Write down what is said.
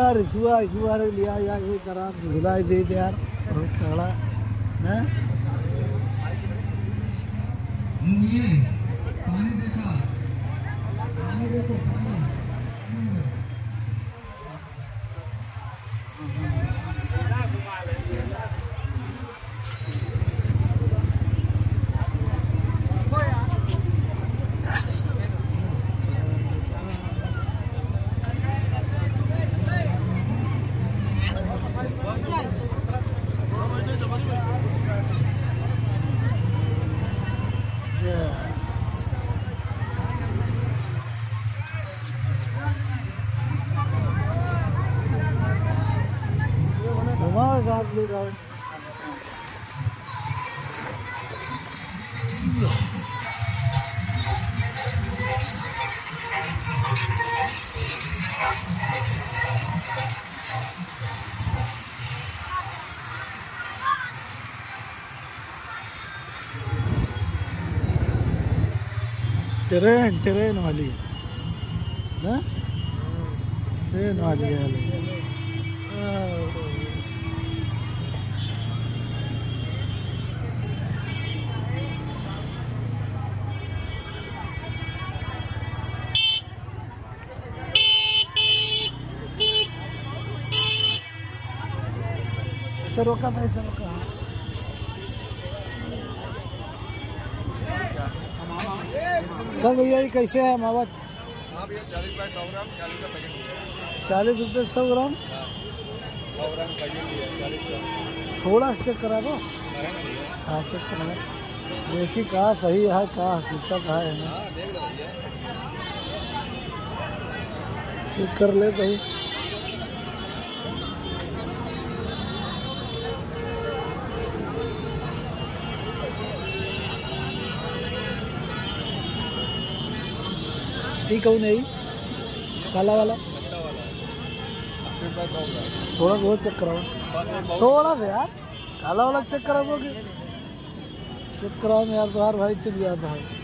यार इसुआ लिया यार ये करा झुलाई दे यार बहुत तगड़ा है। पानी देखा, पानी देखो पानी। ट्रेन वाली ना, ट्रेन वाली है। ऐसे रोका था, ऐसे रोका। कब भैया ये कैसे है मावा? 40 बाय 100 ग्राम, 40 का पैकेट। 40 रुपये 100 ग्राम। 100 ग्राम पैकेट लिया, 40 ग्राम। थोड़ा चेक करा दो। हाँ चेक करा, देखिए कहाँ सही है, कहाँ हकीकत है ना, देख लो भैया, चेक कर ले कहीं। ठीक कौन है काला वाला? थोड़ा बहुत चेक कराओ, थोड़ा दे यार, काला वाला चेक कराओगे, चेक कराओ यार, तो यार भाई चल जाता है।